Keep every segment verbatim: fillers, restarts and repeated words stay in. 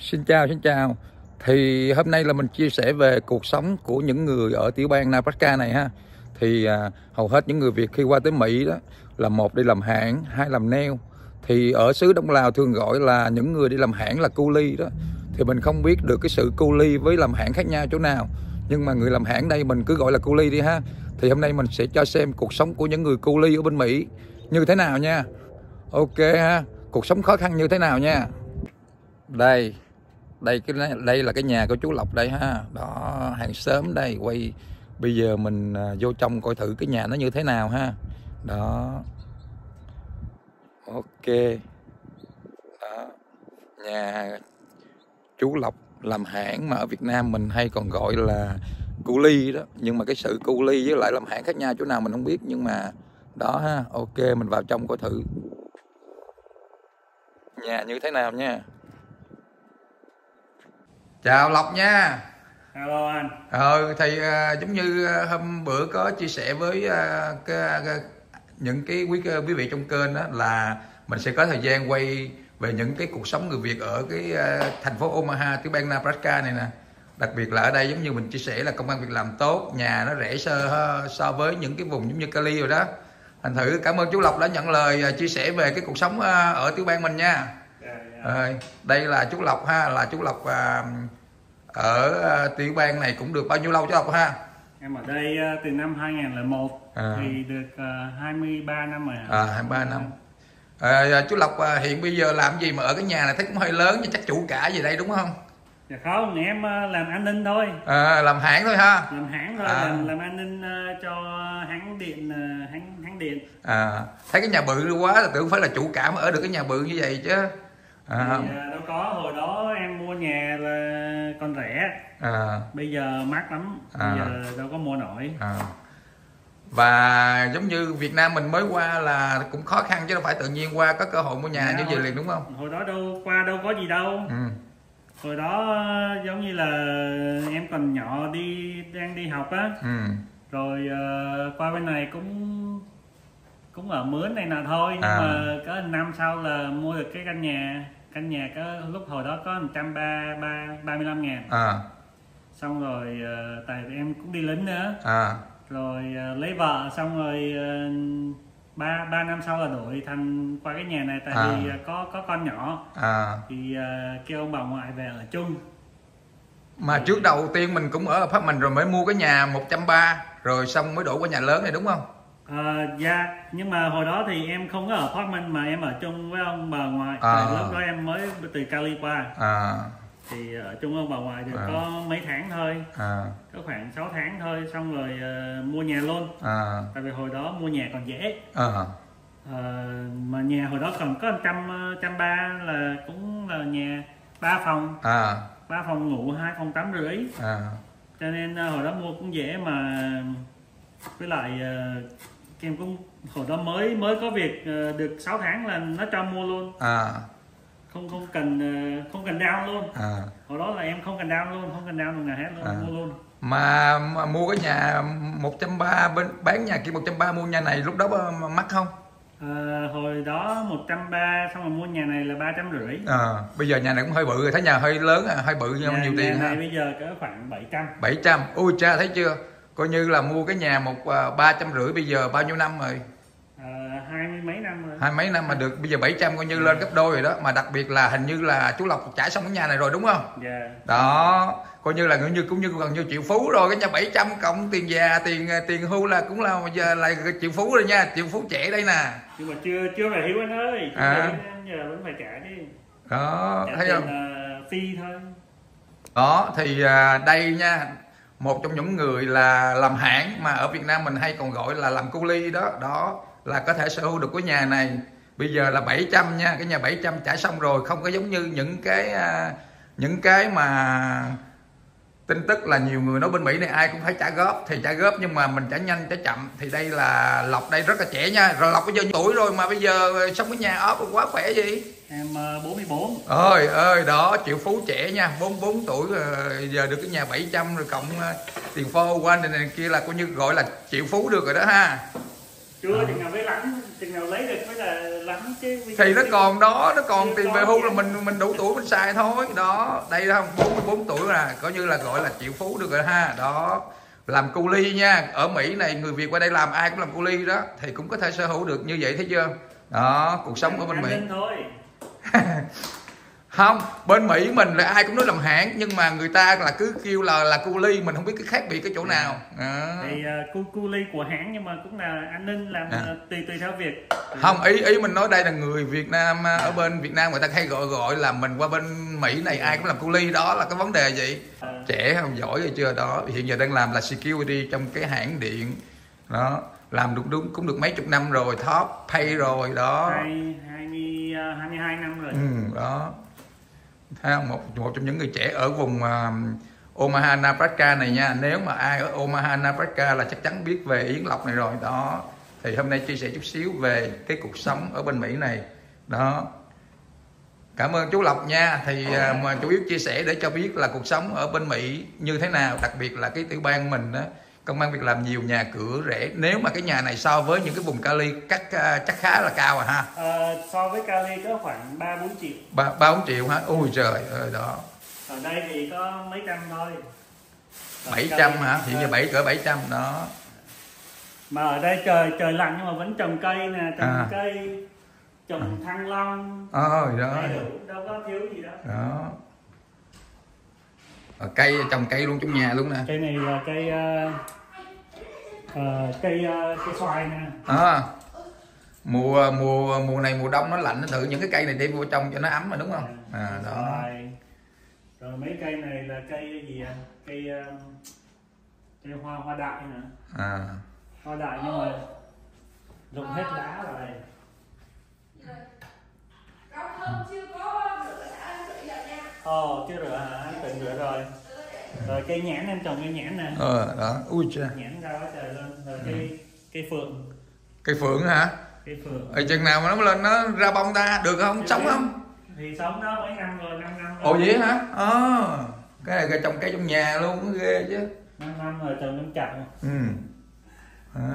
Xin chào, xin chào. Thì hôm nay là mình chia sẻ về cuộc sống của những người ở tiểu bang Nebraska này ha. Thì à, hầu hết những người Việt khi qua tới Mỹ đó là một đi làm hãng, hai làm nail. Thì ở xứ Đông Lào thường gọi là những người đi làm hãng là cu li đó. Thì mình không biết được cái sự cu li với làm hãng khác nhau chỗ nào. Nhưng mà người làm hãng đây mình cứ gọi là cu li đi ha. Thì hôm nay mình sẽ cho xem cuộc sống của những người cu li ở bên Mỹ như thế nào nha. Ok ha, cuộc sống khó khăn như thế nào nha. Đây đây cái đây là cái nhà của chú Lộc đây ha, đó hàng xóm đây. Quay bây giờ mình à, vô trong coi thử cái nhà nó như thế nào ha. Đó, ok, đó nhà chú Lộc làm hãng mà ở Việt Nam mình hay còn gọi là cu li đó. Nhưng mà cái sự cu li với lại làm hãng khác nhau chỗ nào mình không biết, nhưng mà đó ha. Ok, mình vào trong coi thử nhà như thế nào nha. Chào Lộc nha. Hello anh. Ờ thì à, giống như à, hôm bữa có chia sẻ với à, cái, cái, những cái quý quý vị trong kênh đó là mình sẽ có thời gian quay về những cái cuộc sống người Việt ở cái à, thành phố Omaha, tiểu bang Nebraska này nè. Đặc biệt là ở đây giống như mình chia sẻ là công ăn việc làm tốt, nhà nó rẻ so so với những cái vùng giống như Cali rồi đó. Thành thử cảm ơn chú Lộc đã nhận lời à, chia sẻ về cái cuộc sống à, ở tiểu bang mình nha. Yeah, yeah. À, đây là chú Lộc ha, là chú Lộc à, ở uh, tiểu bang này cũng được bao nhiêu lâu chú Lộc ha? Em ở đây uh, từ năm hai nghìn lẻ một à. thì được uh, hai mươi ba năm rồi. À, hai mươi ba năm. À, chú Lộc uh, hiện bây giờ làm gì mà ở cái nhà này thấy cũng hơi lớn, chắc chủ cả gì đây đúng không? Dạ không, em uh, làm an ninh thôi. À, làm hãng thôi ha? Làm hãng thôi, à. làm, làm an ninh uh, cho hãng điện, uh, hãng hãng điện. À, thấy cái nhà bự quá là tưởng phải là chủ cả mới ở được cái nhà bự như vậy chứ. À. Thì, uh, đâu có, hồi đó em mua nhà là còn rẻ. À. Bây giờ mắc lắm, bây à. giờ đâu có mua nổi. À. Và giống như Việt Nam mình mới qua là cũng khó khăn chứ đâu phải tự nhiên qua có cơ hội mua nhà. Dạ, như vậy liền đúng không? Hồi đó đâu qua đâu có gì đâu. Ừ. Hồi đó giống như là em còn nhỏ đi đang đi học á. Ừ. Rồi uh, qua bên này cũng cũng ở mướn này nào thôi, nhưng à. mà có năm sau là mua được cái căn nhà. Căn nhà có lúc hồi đó có một trăm ba mươi lăm ngàn. À. Xong rồi uh, tại em cũng đi lính nữa. À. Rồi uh, lấy vợ xong rồi uh, ba ba năm sau là đổi thành qua cái nhà này, tại à. vì uh, có có con nhỏ. À. Thì uh, kêu ông bà ngoại về ở chung. Mà thì... trước đầu tiên mình cũng ở apartment rồi mới mua cái nhà một trăm ba mươi rồi xong mới đổi qua nhà lớn này đúng không? À, dạ, nhưng mà hồi đó thì em không có ở apartment mà em ở chung với ông bà ngoại. à. Lúc đó em mới từ Cali qua. À. Thì ở chung với ông bà ngoại được à. có mấy tháng thôi. À. Có khoảng sáu tháng thôi, xong rồi uh, mua nhà luôn. À. Tại vì hồi đó mua nhà còn dễ. À. Uh, mà nhà hồi đó còn có một trăm, trăm ba là cũng là nhà ba phòng. À. ba phòng ngủ, hai phòng tắm rưỡi. À. Cho nên uh, hồi đó mua cũng dễ mà. Với lại uh, em cũng hồi đó mới mới có việc uh, được sáu tháng là nó cho mua luôn. À. Không không cần uh, không cần down luôn. À. Hồi đó là em không cần down luôn, không cần down đồng nào hết luôn, à. mua luôn. Mà, mà mua cái nhà một trăm ba mươi bên bán nhà kia một trăm ba mươi, mua nhà này lúc đó mắc không? À, hồi đó một trăm ba mươi xong rồi mua nhà này là ba trăm rưỡi. À, bây giờ nhà này cũng hơi bự rồi, thấy nhà hơi lớn, hơi bự nhưng nhà, nhiều tiền ha. Ha. Bây giờ cỡ khoảng bảy trăm. bảy trăm. Ui cha, thấy chưa? Coi như là mua cái nhà một ba trăm rưỡi bây giờ bao nhiêu năm rồi? À, hai mươi mấy năm rồi. Hai mấy năm mà được bây giờ bảy trăm, coi như lên gấp đôi rồi đó. Mà đặc biệt là hình như là chú Lộc trải xong cái nhà này rồi đúng không? Dạ. Yeah. Đó, coi như là gần như cũng như gần như triệu phú rồi. Cái nhà bảy trăm cộng tiền già, tiền tiền hưu là cũng là giờ là triệu phú rồi nha, triệu phú trẻ đây nè. Nhưng mà chưa chưa về hưu anh ơi. À. Giờ vẫn phải trả đi. Đó, trả thấy tiền không? Uh, phi thôi. Đó thì à, đây nha, một trong những người là làm hãng mà ở Việt Nam mình hay còn gọi là làm cu li đó, đó là có thể sở hữu được cái nhà này. Bây giờ là bảy trăm nha, cái nhà bảy trăm trải xong rồi, không có giống như những cái à, những cái mà tin tức là nhiều người nói bên Mỹ này ai cũng phải trả góp, thì trả góp nhưng mà mình trả nhanh trả chậm. Thì đây là Lộc đây rất là trẻ nha, rồi Lộc bây giờ tuổi rồi mà bây giờ sống cái nhà ốp quá khỏe gì. Em uh, bốn mươi bốn. Ơi ơi đó, triệu phú trẻ nha, bốn mươi bốn tuổi giờ được cái nhà bảy trăm rồi cộng uh, tiền phô qua này, này kia là coi như gọi là triệu phú được rồi đó ha. Chưa, chừng nào lấy lắm, chừng nào lấy được mới là lắm. chứ. Thì nó còn đó, nó còn tiền về hưu là mình mình đủ tuổi mình xài thôi. Đó, đây không, bốn mươi bốn tuổi là coi như là gọi là triệu phú được rồi ha. Đó, làm cu ly nha. Ở Mỹ này người Việt qua đây làm ai cũng làm cu ly đó, thì cũng có thể sở hữu được như vậy, thấy chưa? Đó, cuộc sống ở bên Mỹ. Không, bên Mỹ mình là ai cũng nói làm hãng, nhưng mà người ta là cứ kêu là là cu ly, mình không biết cái khác biệt cái chỗ nào. À. Thì uh, cu, cu ly của hãng nhưng mà cũng là an ninh, làm à. uh, tùy tùy theo việc. Không, ý ý mình nói đây là người Việt Nam ở bên Việt Nam người ta hay gọi gọi là mình qua bên Mỹ này ai cũng làm cu ly, đó là cái vấn đề gì? À. Trẻ không giỏi rồi chưa đó, hiện giờ đang làm là security trong cái hãng điện đó, làm đúng đúng cũng được mấy chục năm rồi, top pay rồi đó. hai, hai mươi, hai mươi hai năm rồi. Ừ, đó. Một, một trong những người trẻ ở vùng uh, Omaha, Nebraska này nha. Nếu mà ai ở Omaha, Nebraska là chắc chắn biết về Yến Lộc này rồi đó. Thì hôm nay chia sẻ chút xíu về cái cuộc sống ở bên Mỹ này đó. Cảm ơn chú Lộc nha. Thì uh, mà chủ yếu chia sẻ để cho biết là cuộc sống ở bên Mỹ như thế nào, đặc biệt là cái tiểu bang mình đó, công ăn việc làm nhiều, nhà cửa rẻ. Nếu mà cái nhà này so với những cái vùng Cali cắt uh, chắc khá là cao à ha. À, so với Cali có khoảng ba bốn triệu. ba bốn triệu hả? Ôi trời ơi đó. Ở đây thì có mấy trăm thôi. bảy trăm hả? Hiện giờ bảy cỡ bảy trăm đó. Mà ở đây trời trời lạnh nhưng mà vẫn trồng cây nè, trồng à. cây, trồng à. thanh long. Ờ à, đó. Đâu có thiếu gì đâu. Đó. Ở cây trồng cây luôn trong nhà luôn nè. Cây này là cây uh, uh, cây uh, cây xoài nè. À. Mùa mùa mùa này mùa đông nó lạnh, nó thử những cái cây này đem vô trong cho nó ấm mà đúng không? À đó. Xoài. Rồi mấy cây này là cây gì à? Cây uh, cây hoa hoa đại nữa. À. Hoa đại nhưng mà rụng hết lá rồi. Ồ, chưa rửa hả? Tự rửa rồi. Rồi cây nhãn em trồng cây nhãn nè. Ờ đó, ui cha. Nhãn ra quá trời luôn. Rồi cây ừ. cây phượng. Cây phượng hả? Cây phượng. Ở chừng nào mà nó lên nó ra bông ta, được không? Chứ sống không? Thì sống đó mấy năm rồi, năm năm rồi. Ồ vậy hả? Ờ. À, cái này trồng cây trong nhà luôn, nó ghê chứ. năm năm rồi trồng năm chặt. Ừ. Đó.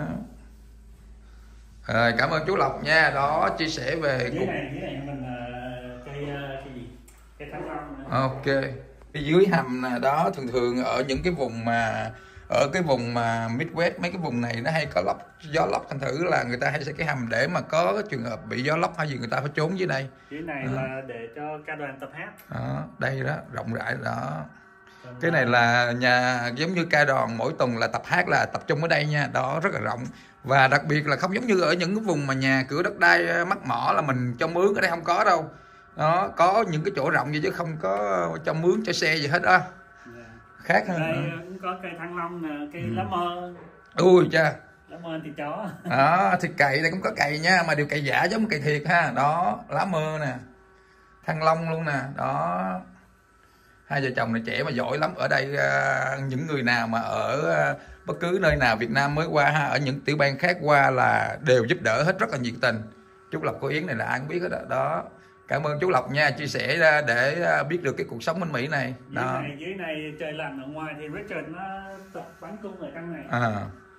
Rồi, cảm ơn chú Lộc nha, đó chia sẻ về dưới cục... này dưới này mình uh, cây uh, cái gì cây thanh long nữa. Ok, cái dưới hầm nè đó, thường thường ở những cái vùng mà ở cái vùng mà Midwest, mấy cái vùng này nó hay có lốc, gió lốc, thành thử là người ta hay xây cái hầm để mà có cái trường hợp bị gió lốc hay gì người ta phải trốn dưới đây. Dưới này đó. Là để cho ca đoàn tập hát. Đó, đây đó, rộng rãi đó. Cái này là nhà giống như ca đoàn mỗi tuần là tập hát là tập trung ở đây nha, đó rất là rộng. Và đặc biệt là không giống như ở những cái vùng mà nhà cửa đất đai mắc mỏ là mình cho mướn, ở đây không có đâu. Đó, có những cái chỗ rộng vậy chứ không có cho mướn cho xe gì hết đó. Yeah. Khác hơn. Đây cũng có cây thanh long nè, cây ừ. lá mơ. Ui cha. Lá mơ thì chó. Đó, thì cày đây cũng có cày nha, mà điều cày giả giống cày thiệt ha. Đó, lá mơ nè. Thanh long luôn nè, đó. Hai vợ chồng này trẻ mà giỏi lắm. Ở đây uh, những người nào mà ở uh, bất cứ nơi nào Việt Nam mới qua ha, ở những tiểu bang khác qua là đều giúp đỡ hết, rất là nhiệt tình. Chú Lộc cô Yến này là ai cũng biết hết đó. Đó. Cảm ơn chú Lộc nha, chia sẻ ra để biết được cái cuộc sống bên Mỹ này. Dưới đó. này dưới này trời lạnh, ở ngoài thì Richard nó tập bắn cung ở trong này. À.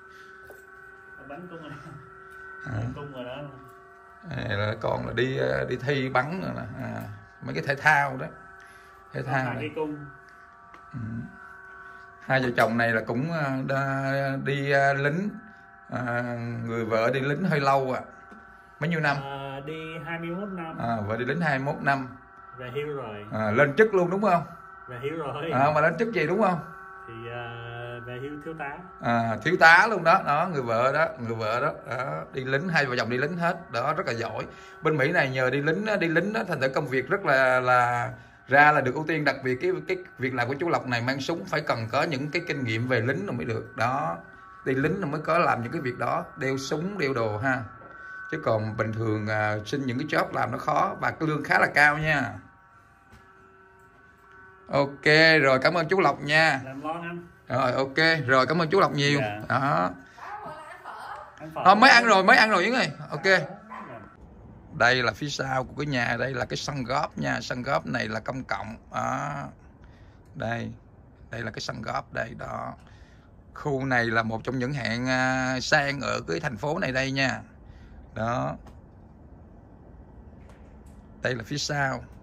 Bắn cung rồi đó. À. Bắn cung rồi đó. À, là còn là đi đi thi bắn rồi nè. À, mấy cái thể thao đó. Thể thao đi cung. Ừ. Hai vợ chồng này là cũng đi lính, à, người vợ đi lính hơi lâu à. Mấy nhiêu năm? À, đi hai mươi mốt năm. À, vợ đi lính hai mươi mốt năm. Về hưu rồi. À, lên chức luôn đúng không? Về hưu rồi. À, mà lên chức gì đúng không? Thì uh, về hưu thiếu tá. À, thiếu tá luôn đó, đó người vợ đó, người vợ đó, đó, đi lính, hai vợ chồng đi lính hết, đó rất là giỏi. Bên Mỹ này nhờ đi lính, đi lính đó, thành thử công việc rất là là ra là được ưu tiên, đặc biệt cái cái việc làm của chú Lộc này mang súng phải cần có những cái kinh nghiệm về lính rồi mới được đó, đi lính rồi mới có làm những cái việc đó, đeo súng đeo đồ ha, chứ còn bình thường à, xin những cái job làm nó khó và cái lương khá là cao nha. Ok rồi, cảm ơn chú Lộc nha. Làm ngon anh. Rồi ok rồi, cảm ơn chú Lộc nhiều. Yeah. Đó. Thôi mới ăn rồi, mới ăn rồi Yến ơi. Ok. Đây là phía sau của cái nhà, đây là cái sân góp nha, sân góp này là công cộng. Đó. Đây, đây là cái sân góp đây đó. Khu này là một trong những hạng uh, sang ở cái thành phố này đây nha. Đó. đây là phía sau.